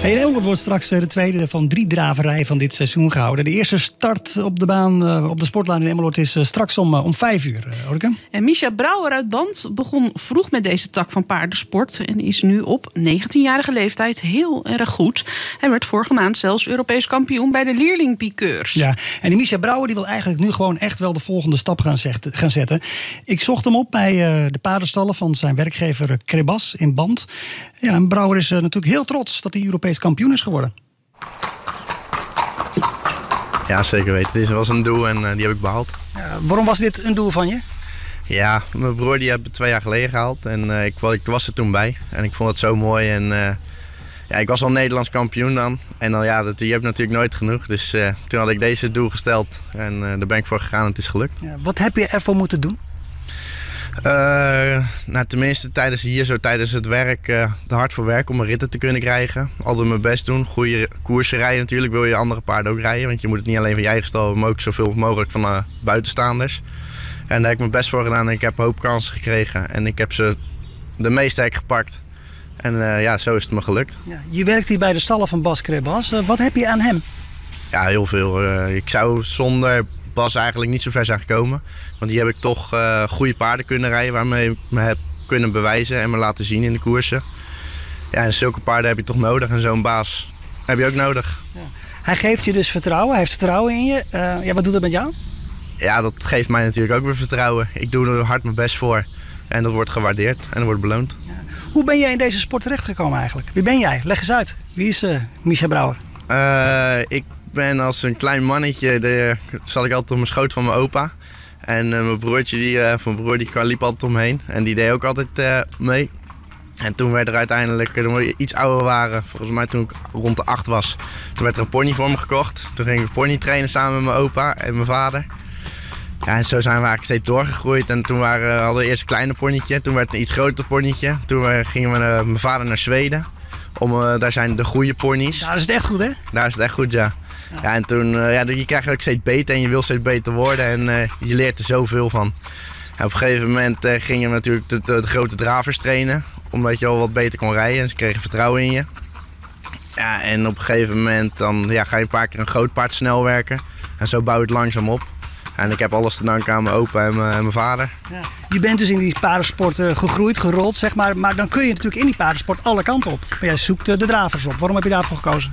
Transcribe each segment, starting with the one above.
In Elmert wordt straks de tweede van 3 draverijen van dit seizoen gehouden. De eerste start op de baan, op de sportlaan in Emmeloord is straks om 5 uur. Orke? En Misha Brouwer uit Band begon vroeg met deze tak van paardensport en is nu op 19-jarige leeftijd heel erg goed. Hij werd vorige maand zelfs Europees kampioen bij de leerlingpiqueurs. Ja, en die Misha Brouwer die wil eigenlijk nu gewoon echt wel de volgende stap gaan zetten. Ik zocht hem op bij de paardenstallen van zijn werkgever Krebas in Band. Ja, en Brouwer is natuurlijk heel trots dat hij Europees kampioen is geworden. Ja, zeker weten. Dit was een doel en die heb ik behaald. Ja, waarom was dit een doel van je? Ja, mijn broer die heb ik 2 jaar geleden gehaald en ik was er toen bij. En ik vond het zo mooi en ja, ik was al Nederlands kampioen dan. En dan ja, je hebt natuurlijk nooit genoeg. Dus toen had ik deze doel gesteld en daar ben ik voor gegaan en het is gelukt. Ja, wat heb je ervoor moeten doen? Nou, tenminste tijdens het werk er hard voor werken om mijn ritten te kunnen krijgen. Altijd mijn best doen. Goede koersen rijden natuurlijk. Wil je andere paarden ook rijden. Want je moet het niet alleen van je eigen stal, maar ook zoveel mogelijk van buitenstaanders. En daar heb ik mijn best voor gedaan en ik heb een hoop kansen gekregen. En ik heb ze de meeste gepakt. En ja, zo is het me gelukt. Ja, je werkt hier bij de stallen van Bas Krebas. Wat heb je aan hem? Ja, heel veel. Ik zou zonder Bas eigenlijk niet zo ver zijn gekomen. Want die heb ik toch goede paarden kunnen rijden waarmee ik me heb kunnen bewijzen en me laten zien in de koersen. Ja, en zulke paarden heb je toch nodig en zo'n baas heb je ook nodig. Ja. Hij geeft je dus vertrouwen, hij heeft vertrouwen in je. Ja, wat doet dat met jou? Ja, dat geeft mij natuurlijk ook weer vertrouwen. Ik doe er hard mijn best voor en dat wordt gewaardeerd en dat wordt beloond. Ja. Hoe ben jij in deze sport terechtgekomen eigenlijk? Wie ben jij? Leg eens uit. Wie is Misha Brouwer? Ik ben als een klein mannetje, zat ik altijd op mijn schoot van mijn opa. En mijn broertje, die liep altijd omheen. En die deed ook altijd mee. En toen werd er uiteindelijk, toen we iets ouder waren, volgens mij toen ik rond de 8 was, toen werd er een pony voor me gekocht. Toen ging ik pony trainen samen met mijn opa en mijn vader. Ja, en zo zijn we eigenlijk steeds doorgegroeid. En toen hadden we eerst een kleine ponytje, toen werd het een iets groter ponytje. Toen gingen we mijn vader naar Zweden. Daar zijn de goede ponies. Daar is het echt goed, hè? Daar is het echt goed, ja. Ja, en toen, je krijgt ook steeds beter en je wil steeds beter worden en je leert er zoveel van. En op een gegeven moment gingen we natuurlijk de grote dravers trainen, omdat je al wat beter kon rijden en ze kregen vertrouwen in je. Ja, en op een gegeven moment dan, ga je een paar keer een groot paard snel werken en zo bouw je het langzaam op. En ik heb alles te danken aan mijn opa en mijn vader. Ja. Je bent dus in die paardensport gegroeid, gerold, zeg maar. Maar dan kun je natuurlijk in die paardensport alle kanten op. Maar jij zoekt de dravers op. Waarom heb je daarvoor gekozen?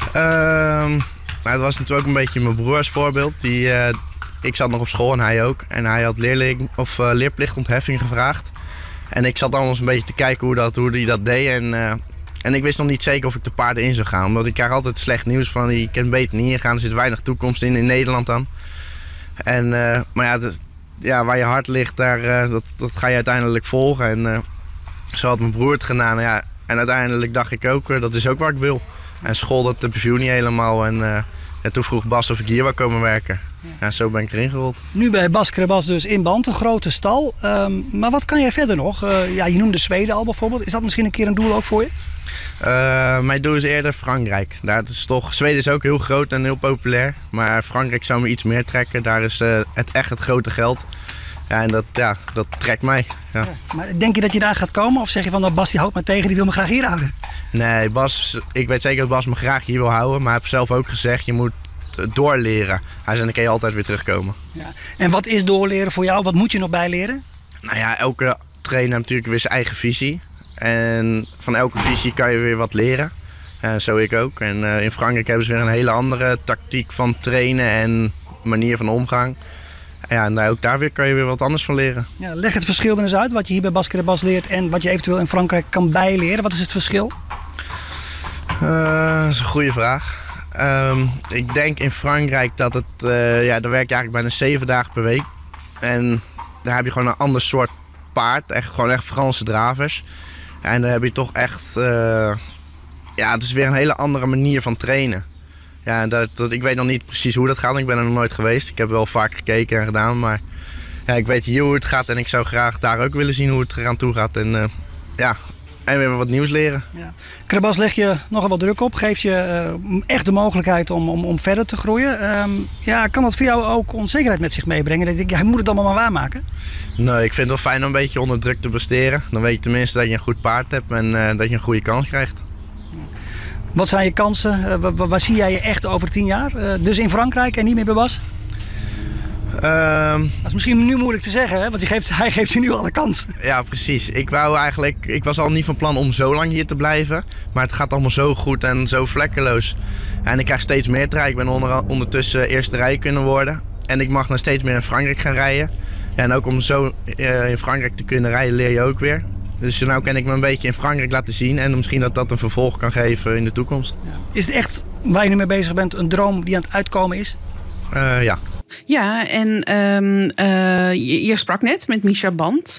Nou, dat was natuurlijk ook een beetje mijn broer als voorbeeld. Ik zat nog op school en hij ook. En hij had leerplichtontheffing gevraagd. En ik zat allemaal eens een beetje te kijken hoe hij dat deed. En ik wist nog niet zeker of ik de paarden in zou gaan. Omdat ik krijg altijd slecht nieuws van, je kan beter niet ingaan. Er zit weinig toekomst in Nederland dan. En, maar ja, waar je hart ligt, dat ga je uiteindelijk volgen. En zo had mijn broer het gedaan. Ja, en uiteindelijk dacht ik ook, dat is ook wat ik wil. En school, dat beviel niet helemaal. En toen vroeg Bas of ik hier wou komen werken. Ja, zo ben ik erin gerold. Nu bij Bas Krebas dus in Band, een grote stal. Maar wat kan jij verder nog? Je noemde Zweden al bijvoorbeeld. Is dat misschien een keer een doel ook voor je? Mijn doel is eerder Frankrijk. Zweden is ook heel groot en heel populair. Maar Frankrijk zou me iets meer trekken. Daar is het grote geld. Ja, en dat trekt mij. Ja. Ja, maar denk je dat je daar gaat komen? Of zeg je van, nou, Bas die houdt me tegen, die wil me graag hier houden? Nee, ik weet zeker dat Bas me graag hier wil houden. Maar hij heeft zelf ook gezegd, je moet doorleren. Hij zei, dan kan je altijd weer terugkomen. Ja. En wat is doorleren voor jou? Wat moet je nog bijleren? Nou ja, elke trainer heeft natuurlijk weer zijn eigen visie. En van elke visie kan je weer wat leren. Zo ik ook. En in Frankrijk hebben ze weer een hele andere tactiek van trainen en manier van omgang. Ja, en ook daar weer kan je weer wat anders van leren. Ja, leg het verschil dan eens uit, wat je hier bij Bas Krebas leert en wat je eventueel in Frankrijk kan bijleren. Wat is het verschil? Dat is een goede vraag. Ik denk in Frankrijk dat het, daar werk je eigenlijk bijna 7 dagen per week. En daar heb je gewoon een ander soort paard, gewoon echt Franse dravers. En dan heb je toch echt, het is weer een hele andere manier van trainen. Ja, ik weet nog niet precies hoe dat gaat, ik ben er nog nooit geweest. Ik heb wel vaak gekeken en gedaan, maar ja, ik weet hier hoe het gaat en ik zou graag daar ook willen zien hoe het eraan toe gaat. En weer wat nieuws leren. Ja. Krebas leg je nogal wat druk op, geeft je echt de mogelijkheid om verder te groeien. Kan dat voor jou ook onzekerheid met zich meebrengen? Dat je denkt, hij moet het allemaal maar waarmaken? Nee, ik vind het wel fijn om een beetje onder druk te presteren. Dan weet je tenminste dat je een goed paard hebt en dat je een goede kans krijgt. Wat zijn je kansen? Waar zie jij je echt over 10 jaar? Dus in Frankrijk en niet meer bij Bas? Dat is misschien nu moeilijk te zeggen, hè? Want hij geeft je nu al de kans. Ja, precies. Ik was al niet van plan om zo lang hier te blijven. Maar het gaat allemaal zo goed en zo vlekkeloos. En ik krijg steeds meer te rijden. Ik ben ondertussen eerste rij kunnen worden. En ik mag dan steeds meer in Frankrijk gaan rijden. Ja, en ook om zo in Frankrijk te kunnen rijden leer je ook weer. Dus nu kan ik me een beetje in Frankrijk laten zien. En misschien dat een vervolg kan geven in de toekomst. Ja. Is het echt, waar je nu mee bezig bent, een droom die aan het uitkomen is? Ja. Ja, en je sprak net met Mischa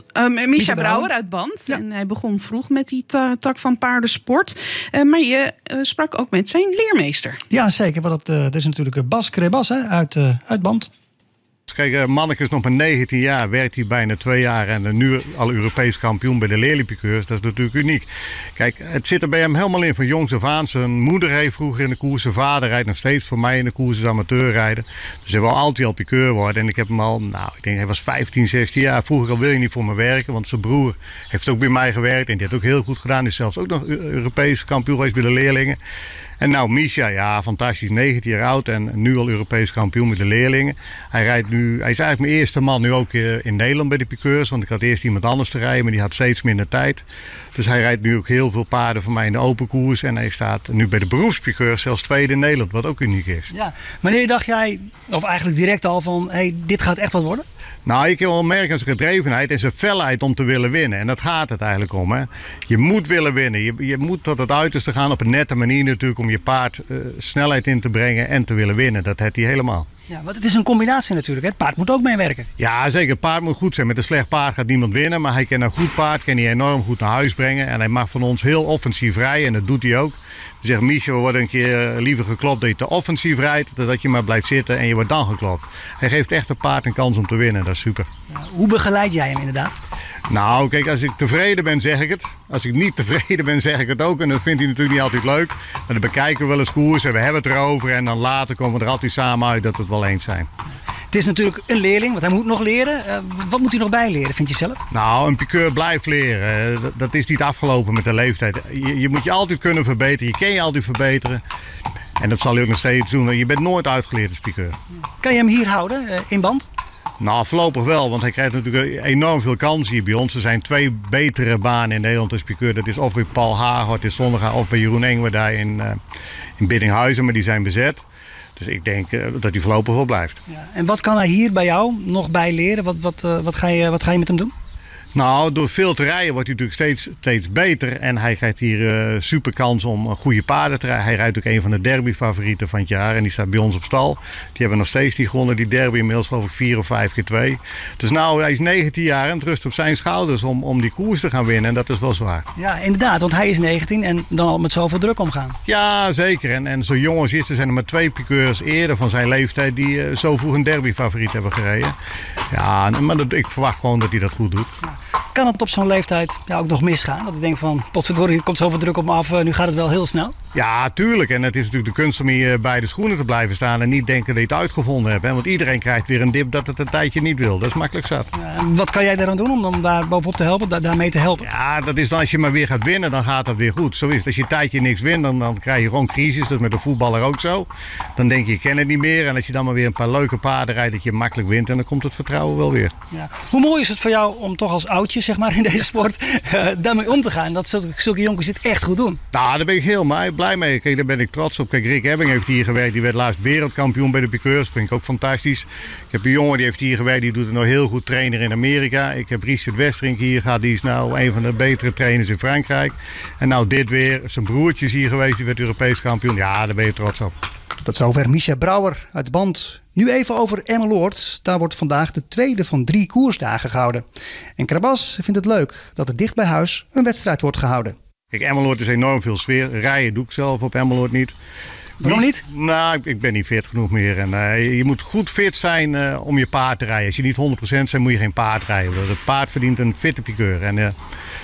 Brouwer uit Band. Ja. En hij begon vroeg met die tak van paardensport. Maar je sprak ook met zijn leermeester. Ja, zeker. Dat is natuurlijk Bas Krebas uit Band. Kijk, Manneke is nog maar 19 jaar, werkt hier bijna 2 jaar en nu al Europees kampioen bij de leerlingpiqueurs. Dat is natuurlijk uniek. Kijk, het zit er bij hem helemaal in van jongs af aan. Zijn moeder reed vroeger in de koers, zijn vader rijdt nog steeds voor mij in de koers, is amateurrijden. Dus hij wil altijd al piqueur worden en ik heb hem al, ik denk hij was 15, 16 jaar. Vroeger al wil je niet voor me werken, want zijn broer heeft ook bij mij gewerkt en die heeft ook heel goed gedaan. Is zelfs ook nog Europees kampioen geweest bij de leerlingen. En nou, Mischa, ja, fantastisch, 19 jaar oud en nu al Europees kampioen met de leerlingen. Hij is eigenlijk mijn eerste man nu ook in Nederland bij de piqueurs. Want ik had eerst iemand anders te rijden, maar die had steeds minder tijd. Dus hij rijdt nu ook heel veel paarden voor mij in de open koers. En hij staat nu bij de beroepspiqueurs zelfs tweede in Nederland, wat ook uniek is. Ja, wanneer dacht jij, of eigenlijk direct al van, dit gaat echt wat worden? Nou, ik heb wel merk aan zijn gedrevenheid en zijn felheid om te willen winnen. En dat gaat het eigenlijk om. Hè. Je moet willen winnen. Je moet tot het uiterste gaan op een nette manier natuurlijk om je paard snelheid in te brengen en te willen winnen. Dat heeft hij helemaal. Ja, want het is een combinatie natuurlijk. Hè? Het paard moet ook meewerken. Ja, zeker. Het paard moet goed zijn. Met een slecht paard gaat niemand winnen. Maar hij kan een goed paard kan hij enorm goed naar huis brengen. En hij mag van ons heel offensief rijden. En dat doet hij ook. We zeggen, Mischa, we worden een keer liever geklopt dat je te offensief rijdt. Dan dat je maar blijft zitten en je wordt dan geklopt. Hij geeft echt het paard een kans om te winnen. Dat is super. Ja, hoe begeleid jij hem inderdaad? Nou, kijk, als ik tevreden ben, zeg ik het. Als ik niet tevreden ben, zeg ik het ook. En dat vindt hij natuurlijk niet altijd leuk. Maar dan bekijken we wel eens koers en we hebben het erover. En dan later komen we er altijd samen uit dat we het wel eens zijn. Het is natuurlijk een leerling, want hij moet nog leren. Wat moet hij nog bijleren, vind je zelf? Nou, een piqueur blijft leren. Dat is niet afgelopen met de leeftijd. Je moet je altijd kunnen verbeteren. Je kan je altijd verbeteren. En dat zal hij ook nog steeds doen. Je bent nooit uitgeleerd als piqueur. Kan je hem hier houden, in Band? Nou, voorlopig wel, want hij krijgt natuurlijk enorm veel kansen hier bij ons. Er zijn 2 betere banen in Nederland als piqueur. Dat is of bij Paul Haaghoort in Zonderga of bij Jeroen Engwer daar in Biddinghuizen, maar die zijn bezet. Dus ik denk dat hij voorlopig wel blijft. Ja, en wat kan hij hier bij jou nog bij leren? Wat ga je met hem doen? Nou, door veel te rijden wordt hij natuurlijk steeds beter. En hij krijgt hier super kans om goede paarden te rijden. Hij rijdt ook een van de derbyfavorieten van het jaar. En die staat bij ons op stal. Die hebben nog steeds niet gewonnen. Die derby inmiddels geloof ik 4 of 5 keer 2. Dus nou, hij is 19 jaar en het rust op zijn schouders om die koers te gaan winnen. En dat is wel zwaar. Ja, inderdaad. Want hij is 19 en dan al met zoveel druk omgaan. Ja, zeker. En zo jong als is, er zijn er maar 2 piqueurs eerder van zijn leeftijd die zo vroeg een derbyfavoriet hebben gereden. Ja, maar ik verwacht gewoon dat hij dat goed doet. Ja. Kan het op zo'n leeftijd ook nog misgaan? Dat ik denk van, potverdorie, er komt zoveel druk op me af, nu gaat het wel heel snel. Ja, tuurlijk. En het is natuurlijk de kunst om hier bij de schoenen te blijven staan en niet denken dat je het uitgevonden hebt. Hè? Want iedereen krijgt weer een dip dat het een tijdje niet wil. Dat is makkelijk zat. Ja, wat kan jij daaraan doen om daar bovenop te helpen, daarmee te helpen? Ja, dat is dan als je maar weer gaat winnen, dan gaat dat weer goed. Zo is het. Als je een tijdje niks wint, dan krijg je gewoon crisis. Dat is met de voetballer ook zo. Dan denk je, ik ken het niet meer. En als je dan maar weer een paar leuke paarden rijdt, dat je makkelijk wint. En dan komt het vertrouwen wel weer. Ja. Hoe mooi is het voor jou om toch als oudje, zeg maar, in deze sport daarmee om te gaan? Dat zulke jongens dit echt goed doen. Nou, daar ben ik heel blij mee. Kijk, daar ben ik trots op. Kijk, Rick Ebbing heeft hier gewerkt. Die werd laatst wereldkampioen bij de piqueurs. Dat vind ik ook fantastisch. Ik heb een jongen die heeft hier gewerkt. Die doet het nou heel goed trainer in Amerika. Ik heb Richard Westerink hier gehad. Die is nou een van de betere trainers in Frankrijk. En nou dit weer. Zijn broertje is hier geweest. Die werd Europees kampioen. Ja, daar ben je trots op. Tot zover Mischa Brouwer uit Band. Nu even over Emmeloord. Daar wordt vandaag de tweede van 3 koersdagen gehouden. En Krebas vindt het leuk dat er dicht bij huis een wedstrijd wordt gehouden. Kijk, Emmeloord is enorm veel sfeer. Rijden doe ik zelf op Emmeloord niet. Waarom niet? Nou, ik ben niet fit genoeg meer. En, je moet goed fit zijn om je paard te rijden. Als je niet 100% bent, moet je geen paard rijden. Het paard verdient een fitte piqueur. En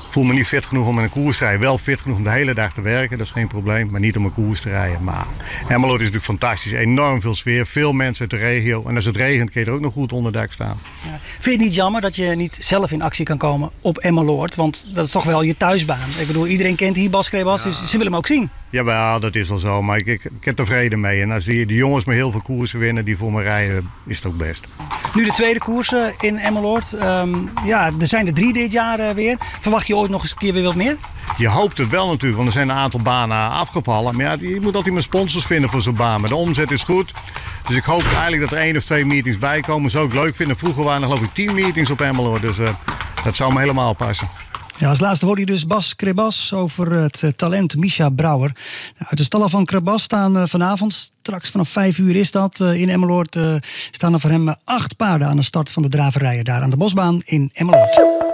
voel me niet fit genoeg om in een koers te rijden. Wel fit genoeg om de hele dag te werken, dat is geen probleem. Maar niet om een koers te rijden. Maar Emmeloord is natuurlijk fantastisch. Enorm veel sfeer, veel mensen uit de regio. En als het regent kun je er ook nog goed onder dak staan. Ja. Vind je het niet jammer dat je niet zelf in actie kan komen op Emmeloord? Want dat is toch wel je thuisbaan. Ik bedoel, iedereen kent hier Bas Krebas, dus ze willen hem ook zien. Jawel, dat is wel zo. Maar ik heb tevreden mee. En als die jongens met heel veel koersen winnen die voor me rijden, is het ook best. Nu de tweede koersen in Emmeloord. Er zijn er 3 dit jaar weer. Verwacht je ooit nog eens een keer weer wat meer? Je hoopt het wel natuurlijk, want er zijn een aantal banen afgevallen. Maar ja, je moet altijd maar sponsors vinden voor zo'n baan. Maar de omzet is goed. Dus ik hoop eigenlijk dat er 1 of 2 meetings bij komen. Zou ik leuk vinden. Vroeger waren er geloof ik 10 meetings op Emmeloord. Dus dat zou me helemaal passen. Ja, als laatste hoorde je dus Bas Krebas over het talent Misha Brouwer. Uit de stallen van Krebas staan vanavond, straks vanaf 5 uur is dat, in Emmeloord, staan er voor hem 8 paarden aan de start van de draverijen daar aan de Bosbaan in Emmeloord.